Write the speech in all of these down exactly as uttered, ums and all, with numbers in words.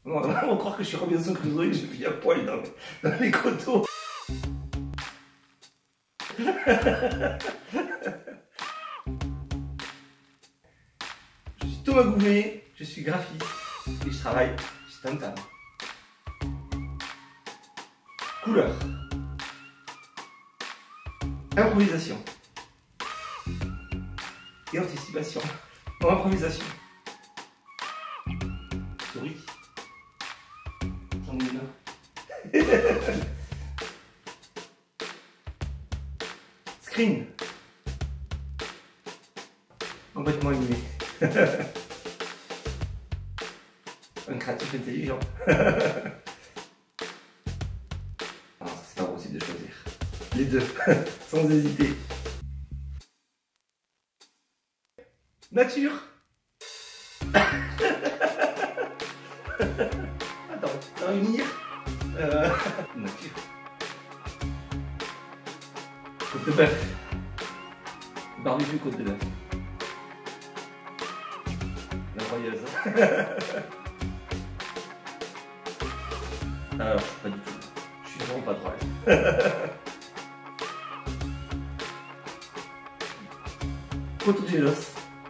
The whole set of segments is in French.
On va vraiment croire que je suis Robinson Crusoe et que je vis à poil dans, dans les coteaux. Je suis Thomas Gouvet, je suis graphiste et je travaille chez Tam Tam. Couleur. Improvisation. Et anticipation. En improvisation. Souris. J'en ai une. Screen. Complètement animé. Un créatif intelligent. Non, c'est pas possible de choisir. Les deux, sans hésiter. Nature. Attends, réunir. Euh... Nature. Côte de bœuf. Barbecue côte de bœuf. La broyeuse. Alors, pas du tout. Je suis vraiment pas droit. Photogénos.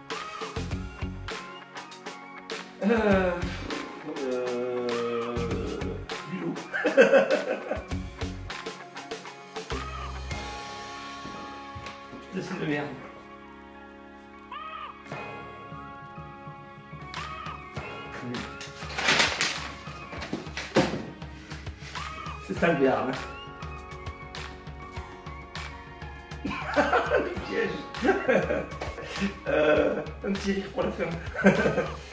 Euh... Euh... Du loup. Je dessine de merde. C'est ça le Béarn. Le piège. euh, un petit rire pour la fin.